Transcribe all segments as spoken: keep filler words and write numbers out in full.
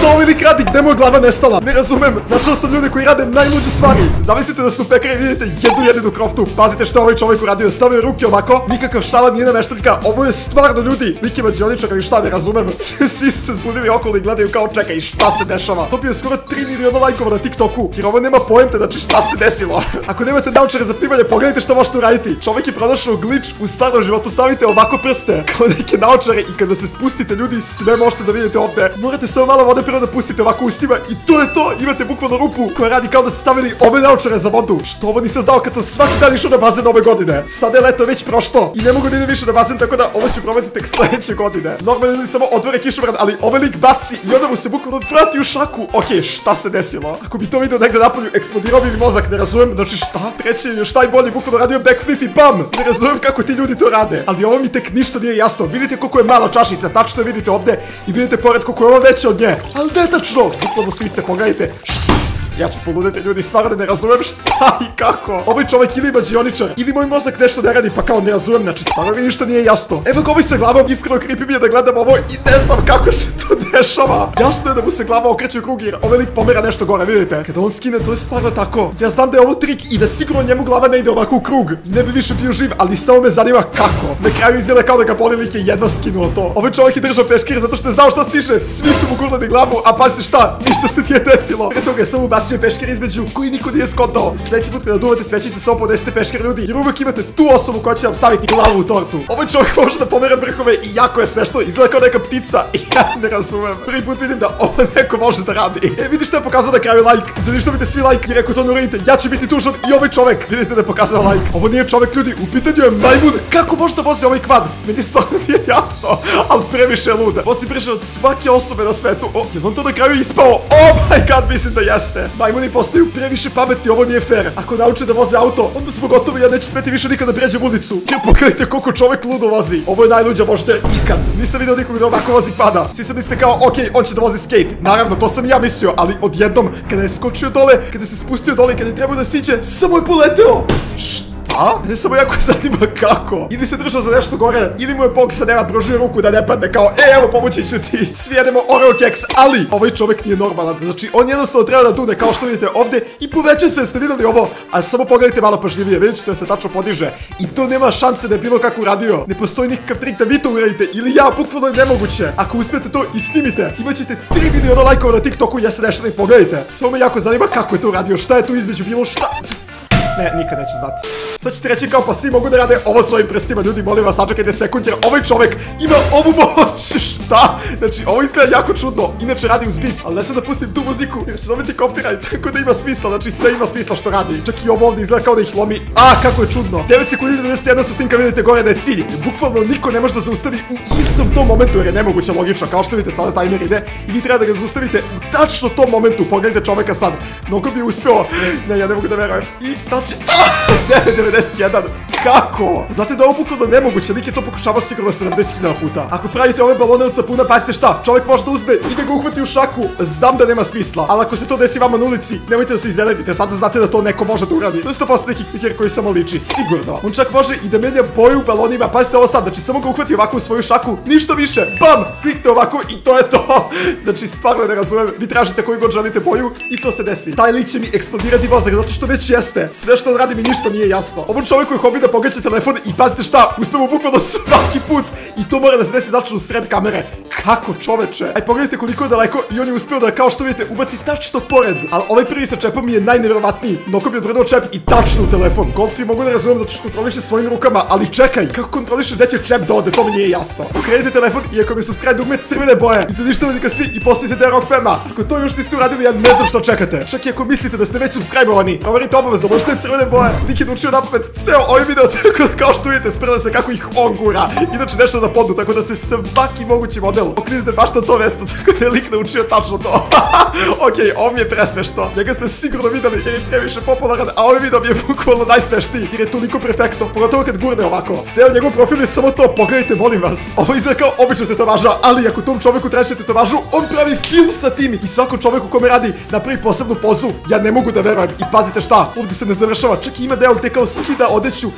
Šta ovaj lik radi? Gde mu je glava nestala? Ne razumem. Našao sam ljude koji rade najluđe stvari. Zamislite da su pekari, vidite jednu jedinu kroftu. Pazite što ovaj čovjek uradio. Stavio ruke ovako. Nikakav šala nije nameštaljka. Ovo je stvarno ljudi. Lik je mađioničar ili šta, ne razumem. Svi su se zbunili okolo i gledaju kao čekaj šta se dešava. Dobio je skoro tri miliona lajkova na TikToku. Jer ovo nema poente, znači šta se desilo. Ako nemate naučare za plivanje, pogledajte što možete uraditi. Čovjek je pronašao glitch u stvarnom životu. Stavite ovako prste kao neke naučare i kada se spustite ljudi, sve možete da vidite ovdje. Morate samo malo vode prvo da pustite ovako ustima i to je to. Imate bukvalno rupu koja radi kao da ste stavili ove naučare za vodu. Što ovo nisam znao kad sam svaki dan išao na bazen ove godine. Sada je leto već prošlo i ne mogu da idem više na bazen, tako da ovo ću probati tek sledeće godine. Normalno ljudi samo otvore kišobran, ali ovaj lik baci i onda mu se bukvalno vrati u šaku. Okej, šta se desilo? Ako bi to video negde napolju, eksplodirao bi mi mozak, ne razumem. Znači šta? Treći je još najbolji, bukvalno radio backflip i bam! Ne razumem kako ti ljudi to rade. Ali ovo mi tek ništa nije jasno. Vidite koliko je mala čašica, tačno je vidite ovdje i vidite pored koliko je ovo veće od nje. Ali ne tačno, bukvalno su iste, pogledajte. Ja ću poluditi ljudi, stvarno ne razumem šta i kako. Ovaj čovjek ili mađioničar, ili moj mozak nešto ne radi, pa kao ne razumem, znači stvarno mi ništa nije jasno. Evo ga ovaj sa glavom, iskreno creepy mi je da gledam ovo i ne znam kako se to dešava. Jasno je da mu se glava okreće u krug jer ovaj lik pomera nešto gore, vidite. Kada on skine, to je stvarno tako. Ja znam da je ovo trik i da sigurno njemu glava ne ide ovako u krug. Ne bi više bio živ, ali samo me zanima kako. Na kraju izgleda kao da ga boli lik je jedno skinuo to. Ovaj čovjek je držao peškir zato što je znao šta stiže. Svi su mu gurnuli glavu, a pazite šta, ništa se nije desilo. Pre toga je samo ubacio peškir između koji niko nije skontao. Sljedeći put kada duvate sve ćete samo podesite peškir ljudi, jer uvek imate tu osobu koja će vam staviti glavu u tortu. Ovaj čovjek može da pomera brkove i jako je smešno, izgleda kao neka ptica. Ja ne razumem. Prvi put vidim da ovo neko može da radi. E, vidi što je pokazao na kraju like. Znači što vidite svi like, jer ako to ne uradite, ja ću biti tužan i ovaj čovjek. Vidite da je pokazao like. Ovo nije čovjek ljudi, u pitanju je majmun. Kako može da vozi ovaj kvad? Meni stvarno nije jasno, ali previše je luda. Vozi brže od svake osobe na svetu. O, je on to na kraju ispao? Oh my god, mislim da jeste. Majmuni postaju previše pametni, ovo nije fair. Ako nauče da voze auto, onda smo gotovi, ja neću smeti više nikada pređem ulicu. Jer pogledajte koliko čovjek ludo vozi. Ovo je najluđa možda ikad. Nisam vidio nikog da ovako vozi kpada. Svi sam mislite kao, ok, on će da vozi skate. Naravno, to sam i ja mislio, ali odjednom, kada je skočio dole, kada se spustio dole, kada je trebao da siđe, samo je poleteo. Šta? Ne samo jako zanima kako. Ili se držao za nešto gore, ili mu je Bog sa neba pružio ruku da ne padne kao, e, evo pomoći ću ti. Svi jedemo Oreo keks, ali ovaj čovjek nije normalan. Znači, on jednostavno treba da dune, kao što vidite ovdje, i poveća se, ste vidjeli ovo, a samo pogledajte malo pažljivije, vidjet ćete da se tačno podiže. I to nema šanse da je bilo kako uradio. Ne postoji nikakav trik da vi to uradite, ili ja, bukvalno je nemoguće. Ako uspijete to i snimite, imat ćete tri miliona lajkova na TikToku, ja se nešto ne pogledajte. Samo me jako zanima kako je to uradio, šta je tu između bilo, šta... Ne, nikad neću znati. Sad ćete reći kao pa svi mogu da rade ovo svojim prstima. Ljudi, molim vas, sačekajte sekund jer ovaj čovjek ima ovu moć. Šta? Znači, ovo izgleda jako čudno. Inače radi uz beat, ali ne sam da pustim tu muziku jer ću dobiti copyright, tako da ima smisla. Znači, sve ima smisla što radi. Čak i ovo ovdje izgleda kao da ih lomi. A, kako je čudno. devet sekundi devedeset jedan stotinka vidite gore da je cilj. Bukvalno niko ne može da zaustavi u istom tom momentu jer je nemoguće logično. Kao što vidite, sada timer ide i vi treba da ga zaustavite u tačno tom momentu. Pogledajte čovjeka sad. Mnogo bi uspeo. Ne, ja ne mogu da verujem. I znači, devet devedeset jedan. Kako? Znate da je ovo bukvalno nemoguće, lik je to pokušavao sigurno sedamdeset hiljada puta. Ako pravite ove balone od sapuna, pazite šta, čovjek može da uzme i da ga uhvati u šaku, znam da nema smisla. Ali ako se to desi vama na ulici, nemojte da se iznenadite, sada znate da to neko može da uradi. To je sto posto neki kliker koji samo liči, sigurno. On čak može i da menja boju balonima, pazite ovo sad, znači samo ga uhvati ovako u svoju šaku, ništa više, bam, klikte ovako i to je to. Znači stvarno ne razumem, vi tražite koju god želite boju i to se desi. Taj lik će mi eksplodirati mozak zato što već jeste. Sve što on radi mi ništa nije jasno. Ovom čovjeku je hobi da pogađa telefon i pazite šta, uspemo bukvalno svaki put i to mora da se desi tačno u sred kamere. Kako čoveče? Aj pogledajte koliko je daleko i on je uspio da, kao što vidite, ubaci tačno pored. Ali ovaj prvi sa čepom mi je najnevjerovatniji. Mnogo bi odvrnuo čep i tačno u telefon. Golfi mogu da razumem zato što kontroliše svojim rukama, ali čekaj, kako kontroliše gde će čep da ode, to mi nije jasno. Okrenite telefon i ako mi subscribe dugme crvene boje, izvedištavajte ga svi i posjetite da je Rock Fema. Ako to još niste uradili, ja ne znam što čekate. Čak i ako mislite da ste već subscribe-ovani, proverite obavezno, možete crvene boje. Lik je naučio napamet ceo ovaj video, tako da kao što vidite, spreda se kako ih on gura. Inače nešto na podu, tako da se svaki mogući model oklizne baš na to mesto, tako da je lik naučio tačno to. Okej, ovo mi je presmešno. Njega ste sigurno videli jer je previše popularan, a ovaj video mi je bukvalno najsmešniji jer je toliko perfektno, pogotovo kad gurne ovako. Ceo njegov profil je samo to, pogledajte, molim vas. Ovo izgleda kao obična tetovaža, ali ako tom čoveku tražite tetovažu, on pravi film sa tim i svakom čoveku kome radi napravi posebnu pozu. Ja ne mogu da verujem i pazite šta, ovdje se ne završava, čak i ima deo gde kao skida odeću.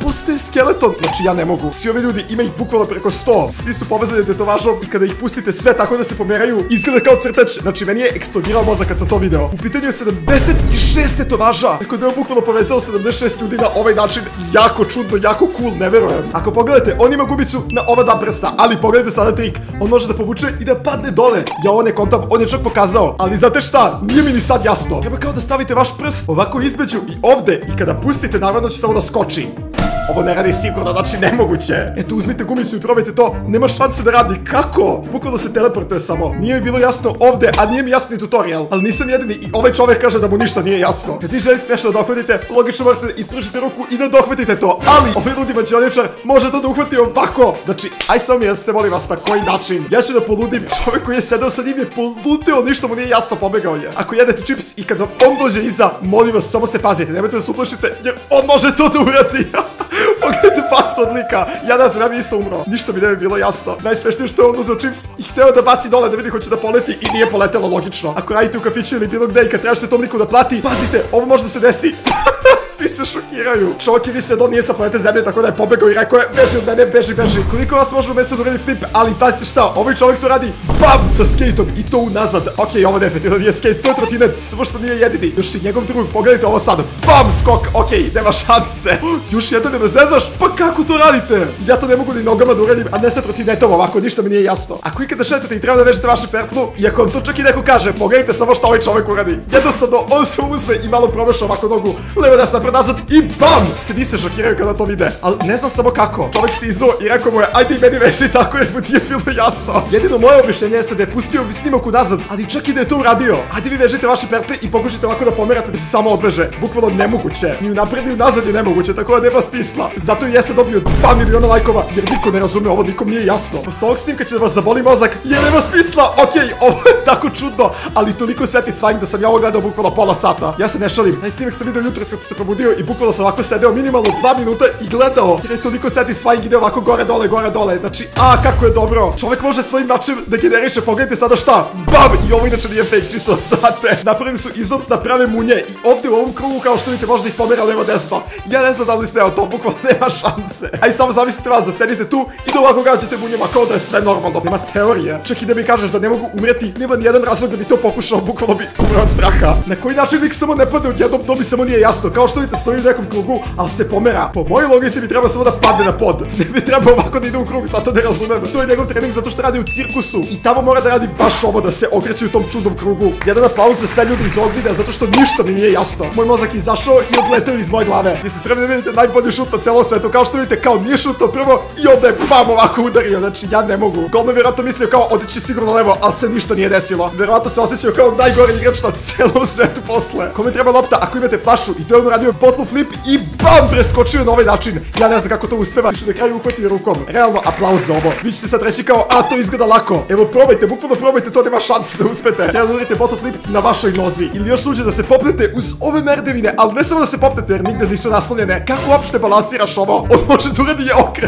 postaje skeleton. Znači ja ne mogu. Svi ovi ljudi ima ih bukvalno preko sto. Svi su povezani tetovažom i kada ih pustite sve tako da se pomeraju, izgleda kao crtač. Znači meni je eksplodirao mozak kad sam to video. U pitanju je sedamdeset šest tetovaža. Tako da je on bukvalno povezao sedamdeset šest ljudi na ovaj način. Jako čudno, jako cool, ne verujem. Ako pogledate, on ima gubicu na ova dva prsta, ali pogledajte sada trik. On može da povuče i da padne dole. Ja ovo ne kontam, on je čak pokazao. Ali znate šta? Nije mi ni sad jasno. Treba kao da stavite vaš prst ovako između i ovde i kada pustite, naravno će samo da skoči. Ovo ne radi sigurno, znači nemoguće. Eto, uzmite gumicu i probajte to. Nema šanse da radi. Kako? Bukvalno se teleportuje samo. Nije mi bilo jasno ovde, a nije mi jasno ni tutorial. Ali nisam jedini i ovaj čovjek kaže da mu ništa nije jasno. Kad vi želite nešto da dohvatite, logično morate da ispružite ruku i da dohvatite to. Ali ovaj ludi mađioničar može to da uhvati ovako. Znači, aj samo mi recite, molim vas, na koji način. Ja ću da poludim. Čovjek koji je sedeo sa njim je poludeo, ništa mu nije jasno, pobegao je. Ako jedete čips i kad vam on dođe iza, molim vas, samo se pazite, nemojte da se uplašite, jer on može to da uradi. Pogledajte facu od lika. Ja ne znam, ja bi isto umro. Ništa mi ne bi bilo jasno. Najsmešnije što je on uzeo čips i hteo da baci dole da vidi hoće da poleti i nije poletelo, logično. Ako radite u kafiću ili bilo gde i kad trebašte tom liku da plati, pazite, ovo može da se desi. Svi se šokiraju. Čovjek je više da on nije sa planete Zemlje, tako da je pobegao i rekao je beži od mene, beži, beži. Koliko vas može u mesto da uradi flip, ali pazite šta, ovaj čovjek to radi bam sa skateom i to unazad. Ok, ovo definitivno nije skate, to je trotinet, samo što nije jedini. Još i njegov drug, pogledajte ovo sad. Bam, skok, ok, nema šanse. Još jedan ne me zezaš, pa kako to radite? Ja to ne mogu ni nogama da uradim, a ne sa trotinetom ovako, ništa mi nije jasno. Ako ikada šetate i treba da vežete vaše pertlu, i ako vam to čak i neko kaže, pogledajte samo što ovaj čovjek uradi. Jednostavno, on se uzme i malo promeša ovako nogu, levo desna pred nazad i bam! Svi se šokiraju kada to vide. Ali ne znam samo kako. Čovjek se izuo i rekao mu je, ajde i meni veži tako jer mu nije bilo jasno. Jedino moje objašnjenje jeste da je pustio snimak unazad, ali čak i da je to uradio. Ajde vi vežite vaše pertle i pokušajte ovako da pomerate da se samo odveže. Bukvalno nemoguće. Ni unapred ni unazad je nemoguće, tako da nema smisla. Zato i jeste dobio dva miliona lajkova, jer niko ne razume ovo, nikom nije jasno. Posle ovog snimka će da vas zaboli mozak, jer nema smisla. Okej, ovo je tako čudno, ali toliko satisfying da sam ja ovo gledao bukvalno pola sata. Ja se ne šalim. Taj snimak sam video jutros kad sam se probudio i bukvalno sam ovako sedeo minimalno dva minuta i gledao. Jer je toliko satisfying, ide ovako gore dole, gore dole. Znači, a kako je dobro. Čovjek može svojim mačem da generiše, pogledajte sada šta. Bam! I ovo inače nije fake, čisto da znate. Napravili su izom da prave munje i ovdje u ovom krugu kao što vidite možda ih pomera levo desno. Ja ne znam da li smeo to, bukvalno nema šanse. Aj samo zamislite vas da sedite tu i da ovako gađate munjama kao da je sve normalno. Nema teorije. Čak i da mi kažeš da ne mogu umreti, nema ni jedan razlog da bi to pokušao, bukvalno bi umro od straha. Na koji način lik samo ne padne odjednom, to mi samo nije jasno. Kao što vidite stoji u nekom krugu, ali se pomera. Po mojoj logici bi trebao samo da padne na pod. Ne bi trebao ovako da ide u krug, zato ne razumem. To je njegov trening zato što radi u cirkusu. I tamo mora da radi baš ovo, da se okreće u tom čudnom krugu. Jedan aplauz za sve ljudi iz ovog videa, zato što ništa mi nije jasno. Moj mozak je izašao i odleteo iz moje glave. Jeste spremni da vidite najbolji šut na celom svetu, kao što vidite, kao nije šutao prvo i onda je bam ovako udario. Znači ja ne mogu. Golman vjerojatno mislio kao otići sigurno levo, ali se ništa nije desilo. Vjerojatno se osjećao kao najgori igrač na celom svetu posle. Kome treba lopta ako imate flašu i to je on radio bottle flip i bam preskočio na ovaj način. Ja ne znam kako to uspeva. Više na kraju uhvatio rukom. Realno aplauz za ovo. Vi ćete sad reći kao, a to izgleda lako. Evo probajte, bukvalno probajte, to nema šanse da uspete. Treba da uradite bottle flip na vašoj nozi. Ili još luđe da se popnete uz ove merdevine, ali ne samo da se popnete jer nigde nisu naslonjene. Kako uopšte balansiraš ovo? On može da uradi je okret.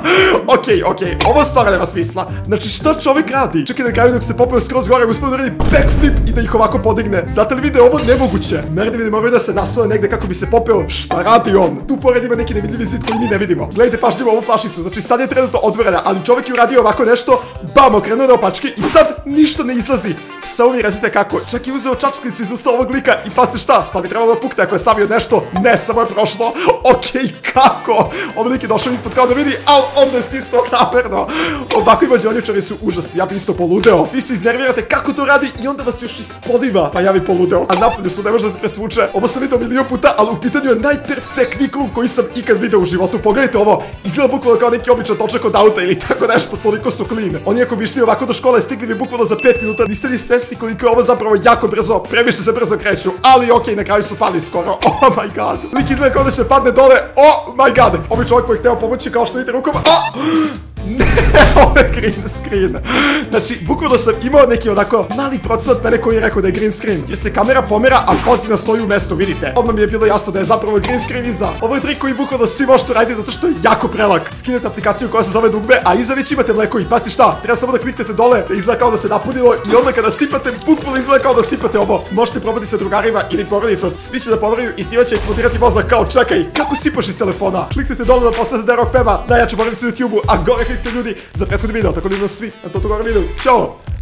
Okej, okej, ovo stvarno nema smisla. Znači šta čovjek radi? Čekaj na kraju dok se popeo skroz gore, uspio da uradi backflip i da ih ovako podigne. Znate li vide ovo nemoguće? Merdevine moraju da se naslone negde kako bi se popeo. Šta radi on? Tu pored ima neki nevidljivi zid koji mi ne vidimo. Gledajte pažljivo ovu flašicu, znači sad je trenutno otvorena, ali čovjek je uradio ovako nešto, bam, okrenuo na opačke i sad ništa ne izlazi. Samo mi recite kako. Čak je uzeo čačkalicu iz usta ovog lika i pazite šta, sad bi trebalo da pukne ako je stavio nešto. Ne, samo je prošlo. Okej, kako? Ovaj lik je došao ispod kao da vidi, ali onda je stisnuo namerno. Ovako i mađioničari su užasni, ja bi isto poludeo. Vi se iznervirate kako to radi i onda vas još ispoliva, pa ja bi poludeo. A napolju su, ne može da se presvuče. Ovo sam vidio milion puta, ali u pitanju je najperfektniji krug koji sam ikad video u životu. Pogledajte ovo, izgleda bukvalno kao neki običan točak od auta ili tako nešto, toliko su clean. Oni ako bi išli ovako do škole, stigli bi bukvalno za pet minuta, niste li svesni koliko je ovo zapravo jako brzo, previše se brzo kreću, ali okej, na kraju su pali skoro. Oh my god. Lik izgleda kao da će padne dole. Oh my god. Ovaj čovjek koji je hteo pomoći kao što vidite rukom. Oh! Ne, ovo je green screen. Znači, bukvalno sam imao neki onako mali procenat mene koji je rekao da je green screen. Jer se kamera pomera, a pozitivna stoji u mestu, vidite. Odmah mi je bilo jasno da je zapravo green screen iza. Ovo je trik koji bukvalno svi možete raditi zato što je jako prelak. Skinete aplikaciju koja se zove dugme, a iza već imate mleko i pasti šta? Treba samo da kliknete dole, da izgleda kao da se napunilo i onda kada sipate, bukvalno izgleda kao da sipate ovo. Možete probati sa drugarima ili porodicom, svi će da poveraju i svima će eksplodirati mozak kao čekaj, kako sipaš iz telefona? Kliknite dole da posledete Derog Fema, najjaču porodicu na YouTube-u, a gore kliknite ljudi za prethodni video, tako da vidimo svi na to gore videu. Ćao!